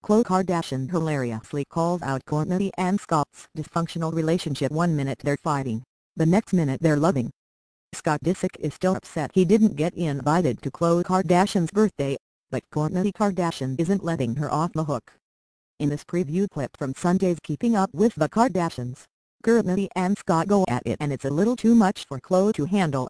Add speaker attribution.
Speaker 1: Khloe Kardashian hilariously calls out Kourtney and Scott's dysfunctional relationship. One minute they're fighting, the next minute they're loving. Scott Disick is still upset he didn't get invited to Khloe Kardashian's birthday, but Kourtney Kardashian isn't letting her off the hook. In this preview clip from Sunday's Keeping Up with the Kardashians, Kourtney and Scott go at it and it's a little too much for Khloe to handle.